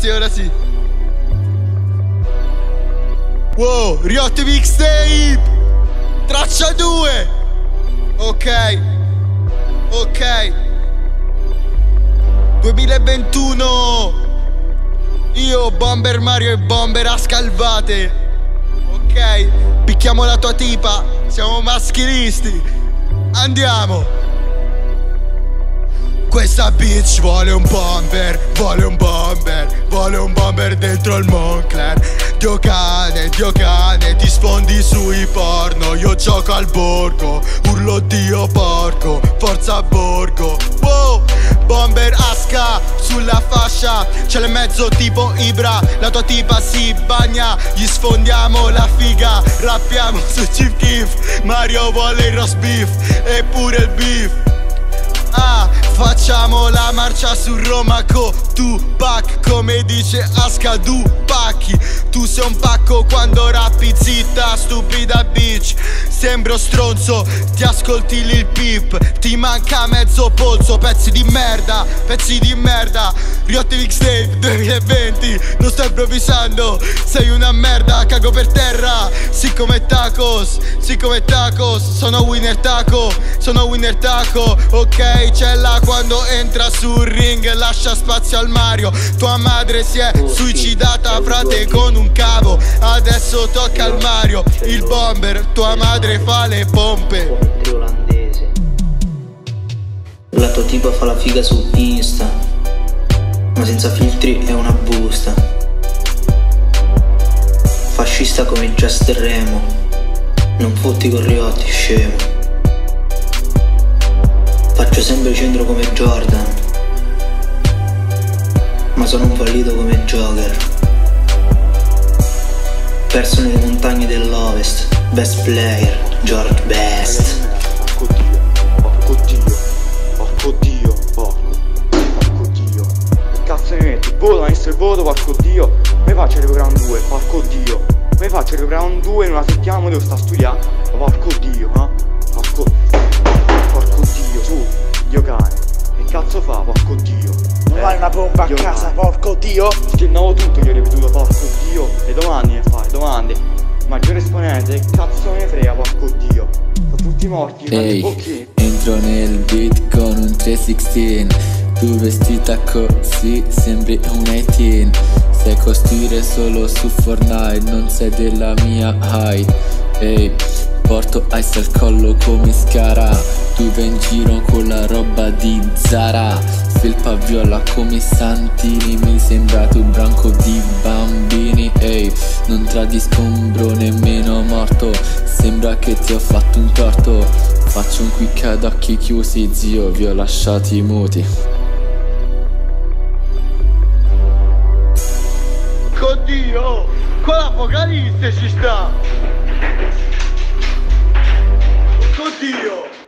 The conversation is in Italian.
sì, ora sì. Wow, Riot Mixtape traccia 2. Ok. 2021. Io, Bomber Mario e Bomber a scalvate. Ok, picchiamo la tua tipa. Siamo maschilisti. Andiamo. Questa bitch vuole un bomber, vuole un bomber dentro il Moncler. Dio cane, ti sfondi sui porno. Io gioco al borgo, urlo Dio porco, forza borgo. Wow, bomber asca sulla fascia, c'è il mezzo tipo Ibra. La tua tipa si bagna, gli sfondiamo la figa. Rappiamo su Chief Keef, Mario vuole il roast beef e pure il beef. Facciamo la marcia su Roma con Tupac, come dice Aska Dupacchi. Tu sei un pacco quando rappi, zitta stupida bitch. Sembro stronzo, ti ascolti Lil Peep. Ti manca mezzo polso, pezzi di merda. Riot Mixtape 2020, non sto improvvisando. Sei una merda, cago per terra. Sì come tacos, sono winner taco. Ok, c'è là quando entra sul ring, lascia spazio al Mario. Tua madre si è suicidata, frate, con un cavo. Adesso tocca al Mario, il bomber. Tua madre fa le pompe. La tua tipa fa la figa su Insta, ma senza filtri è una busta. Fascista come Just Remo, non fotti con Riotti, scemo. Faccio sempre centro come Jordan, ma sono un fallito come Joker. Perso nelle montagne dell'Ovest, best player, George Best. Porco Dio. Che cazzo mi metti? Voto, messo il voto, porco Dio. Mi faccio arrivare un 2, porco Dio. Mi faccio arrivare un 2 in una settimana, devo sta a studiare. Porco Dio, Porco Dio, su, Dio cane. Che cazzo fa, porco Dio? Non hai una bomba a casa, cane. Porco Dio. Schiennavo tutto, gli ho ripetuto, porco Dio. Le domande ne fai, domande. Maggiore esponente, che cazzo me ne frega, porco Dio. Sono tutti morti, Ehi, entro nel beat con un 316. Tu vestita così, sembri un 18. Sai costruire solo su Fortnite, non sei della mia height. Ehi, porto ice al collo come Scara. Tu vai in giro con la roba di Zara. Felpa viola come Santini. Mi sembra tu branco di bambini. Ehi, non tradisco un bro nemmeno morto. Sembra che ti ho fatto un torto. Faccio un quick ad occhi chiusi, zio, vi ho lasciati muti. Oddio, con l'Apocalisse ci sta. Oddio.